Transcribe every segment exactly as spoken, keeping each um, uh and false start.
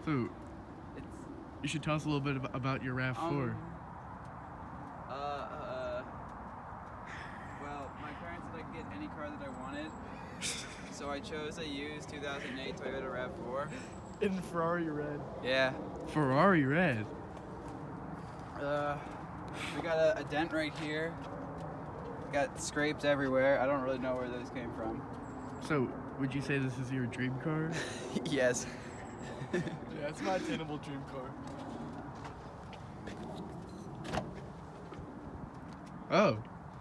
So, it's, you should tell us a little bit about, about your RAV four. Um, uh, uh, well, my parents said I could get any car that I wanted, so I chose a used two thousand eight Toyota RAV four. In Ferrari red. Yeah. Ferrari red. Uh, we got a, a dent right here. Got scrapes everywhere. I don't really know where those came from. So, would you say this is your dream car? Yes. Yeah, it's my attainable dream car. Oh.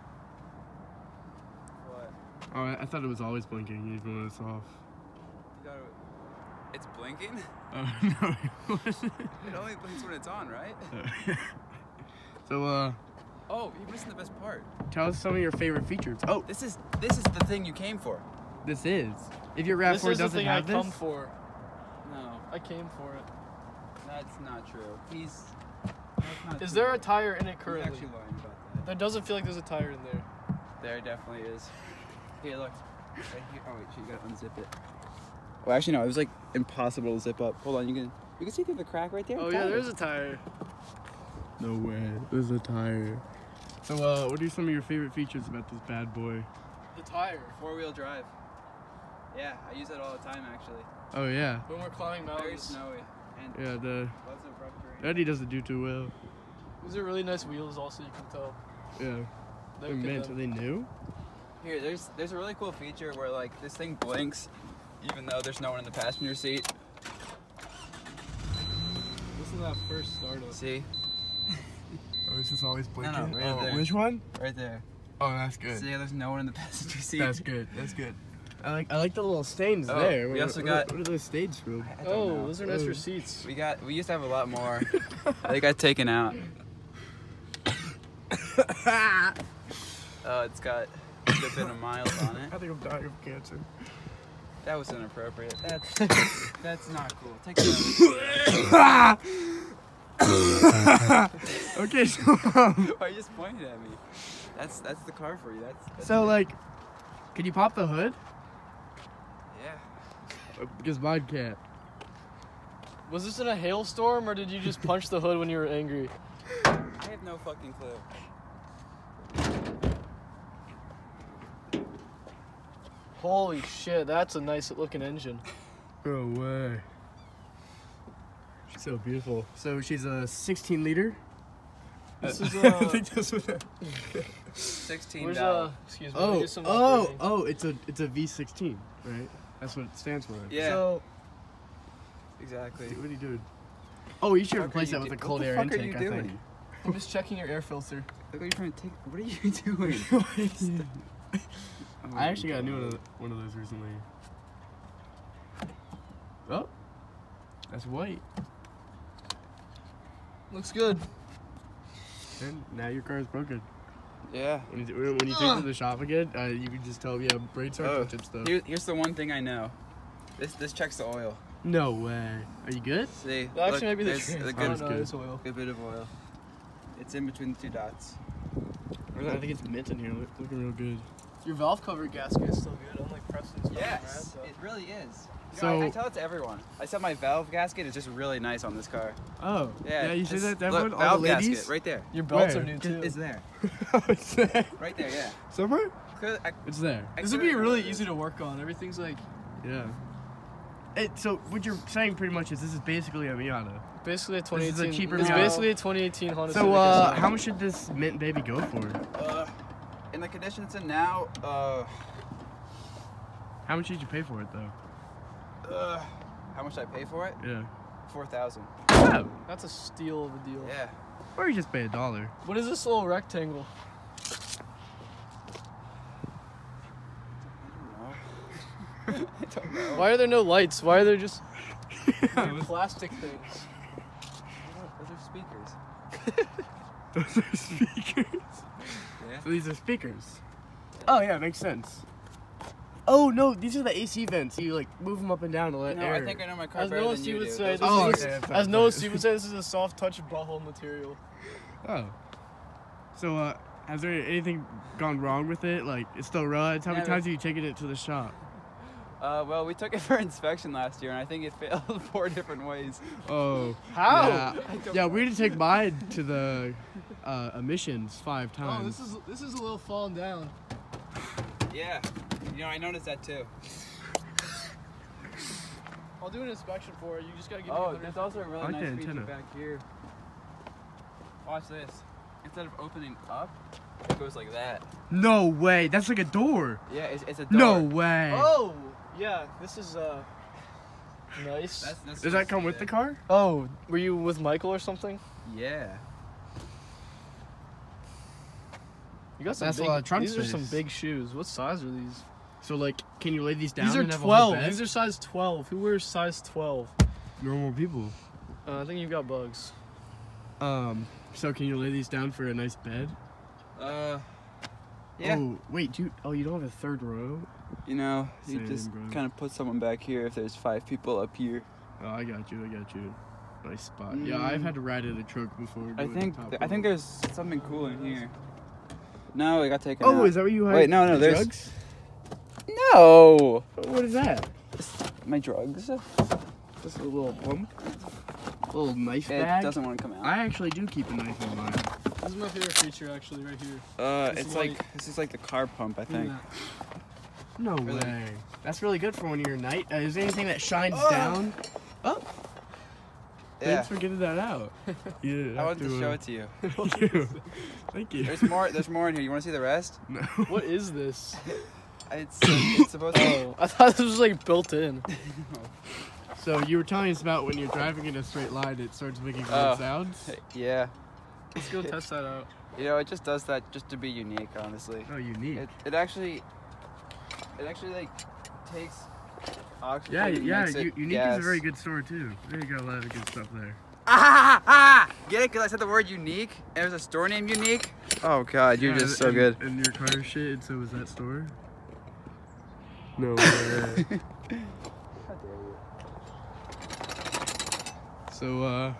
What? Oh, I, I thought it was always blinking even when it's off. You thought it, it's blinking? Oh, no, it wasn't. It only blinks when it's on, right? So, uh... Oh, you're missing the best part. tell us some of your favorite features. Oh, This is this is the thing you came for. this is. If your RAV This four is the doesn't thing have I this... come for. No, I came for it. that's not true. He's. That's not Is true. there a tire in it He's currently? actually lying about that. There doesn't feel like there's a tire in there. There definitely is. Here, look. Right here. Oh wait, you gotta unzip it. Well, actually no. It was like impossible to zip up. Hold on, you can you can see through the crack right there. Oh yeah, there's a tire. No way. There's a tire. So, uh, what are some of your favorite features about this bad boy? The tire. Four-wheel drive. Yeah, I use it all the time actually. Oh, yeah. When we're climbing Very mountains. snowy and Yeah, the... lots of rough terrain. Eddie doesn't do too well. These are really nice wheels also, you can tell. Yeah. They're mint. Are they new? Here, there's there's a really cool feature where like this thing blinks, even though there's no one in the passenger seat. Listen to that first startup. See? Oh, is this always blinking? no, right oh, there. which one? Right there. Oh, that's good. See, there's no one in the passenger seat. That's good. That's good. I like I like the little stains Oh, there. we What- also what, got- What are those stains from? I don't Oh, know. those are nice Oh. receipts. We got we used to have a lot more. They got taken out. Oh, it's got a good bit of miles on it. I think I'm dying of cancer. That was inappropriate. That's that's not cool. Take that out. Okay, so um, Why are you just pointing at me? That's that's the car for you. That's, that's so it. like, can you pop the hood? Yeah. Uh, Because mine can't. Was this in a hailstorm or did you just punch the hood when you were angry? I have no fucking clue. Holy shit, that's a nice looking engine. No way. She's so beautiful. So she's a sixteen liter. This is I uh, think that's what that. sixteen where's valve. uh, excuse me. let me Oh, do some oh, operating. oh! It's a it's a V sixteen, right? That's what it stands for. Yeah. So, Exactly. What are you doing? Oh, you should Fuck are replace you that with a do- cold what the air fuck are intake. you I doing? think. I'm just checking your air filter. Look what you're trying to take. What are you doing? Oh, I actually got a new one of, one of those recently. Oh, that's white. Looks good. And now your car is broken. Yeah. When you, when you take it to the shop again, uh, you can just tell them, yeah, brain Oh, surgeon tip stuff. here, here's the one thing I know. This this checks the oil. No way. Are you good? See, That actually look, might be the there's trans- a I good, don't know, good. it's oil. good bit of oil. It's in between the two dots. I think it's mint in here. Look, looking real good. Your valve cover gasket is still good, unlike Preston's. Yes, it really is. You So- know, I, I tell it to everyone. I said my valve gasket is just really nice on this car. Oh. Yeah, you say it's- that to look, everyone? All valve the ladies? gasket right there. Your belts Where? are new Just- too. It's there. Oh, it's there. Right there, yeah. Somewhere? Could- I- It's there. I This would could've be really known it. easy to work on. Everything's like Yeah. It, so what you're saying pretty much is this is basically a Miata. basically a twenty eighteen. This is a cheaper it's Miata. basically a twenty eighteen Honda Civic. So uh, S U V. how much should this mint baby go for? Uh, in the condition it's in now, uh, How much did you pay for it though? uh, how much did I pay for it? Yeah. Four thousand. Oh. That's a steal of a deal. Yeah. Or you just pay a dollar. What is this little rectangle? I don't know. Why are there no lights? Why are there just weird plastic things? Those are speakers. Those are speakers. Yeah. So these are speakers. Oh yeah, makes sense. Oh no, these are the A C vents. You like move them up and down to let No, air. I think I know my car As better Noah than Steve you would do. say, Those this are Oh, is okay, speakers. that's as not Noah bad. Steve would say, this is a soft touch butthole material. Oh. So uh, has there anything gone wrong with it? Like it still runs? How many Never. times have you taken it to the shop? Uh, well, we took it for inspection last year, and I think it failed four different ways. Oh. How? Yeah, yeah we had to take mine to the uh, emissions five times. Oh, this is this is a little falling down. Yeah, you know, I noticed that too. I'll do an inspection for it. You just gotta give Oh, me a there's also a really I like nice the feature antenna. back here. Watch this. Instead of opening up, it goes like that. No way. That's like a door. Yeah, it's, it's a door. No way. Oh, yeah. This is uh nice. That's, that's Does that come with the car? Oh, were you with Michael or something? Yeah. You got some That's a big, lot of trunk These are some space. big shoes. What size are these? So like, can you lay these down? These are and have a whole twelve. bed? These are size twelve. Who wears size twelve? normal people. Uh, I think you've got bugs. Um. So can you lay these down for a nice bed? Uh, yeah. Oh wait, do you, oh you don't have a third row? You know, you Same, just bro. kind of put someone back here if there's five people up here. Oh, I got you. I got you. Nice spot. Yeah, I've had to ride in a truck before. I going to think top th- I think row. there's something cool in here. No, it got taken Oh, out. is that where you hide Wait, no, no, the there's- drugs? No! What is that? My drugs? Just a little pump. A little knife It bag. doesn't want to come out. I actually do keep a knife in mine. This is my favorite feature, actually, right here. Uh, This it's is like like- this is like the car pump, I Look at think. that. No Really? way. That's really good for when you're at night. Uh, is there anything that shines Oh! down? Oh, Yeah. thanks for getting that out. Yeah, I wanted to show it to you. Thank you. Thank you. There's more. There's more in here. You want to see the rest? No. What is this? It's it's supposed to. Oh, I thought this was like built in. So you were telling us about when you're driving in a straight line, it starts making weird Oh. sounds. Yeah. Let's go test that out. You know, it just does that just to be unique, honestly. Oh, unique. It it actually it actually like takes oxygen. Yeah, and yeah. makes it U- unique gas. is a very good store too. There you got a lot of good stuff there. Ah, ah, get it? Because I said the word unique, and there's a store named Unique. Oh God, you're Yeah, just so and, good. And your car is shit, and so is that store. No way. So uh,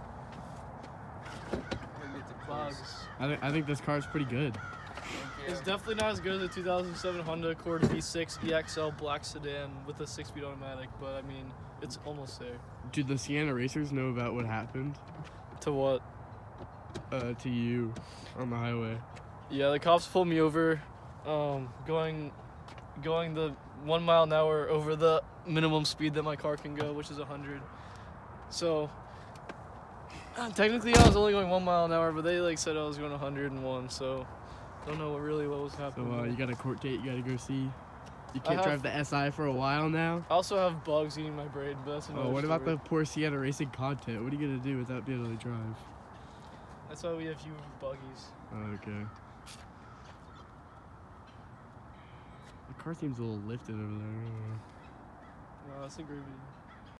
Bugs. I think I think this car is pretty good. It's definitely not as good as the two thousand seven Honda Accord V six E X L black sedan with a six-speed automatic, but I mean, it's almost there. Did the Sienna racers know about what happened To what? uh, to you on the highway? Yeah, the cops pulled me over, um, going, going the one mile an hour over the minimum speed that my car can go, which is a hundred. So uh, technically, I was only going one mile an hour, but they like said I was going a hundred and one. So don't know what really what was So happening. uh, you got a court date you got to go see. You I can't have- drive the S I for a while now. I also have bugs eating my brain, but that's another Oh, what about story. the poor Sienna racing content? What are you gonna do without being able to drive? That's why we have you buggies. Oh, okay. The car seems a little lifted over there. I don't know. No, that's a great video.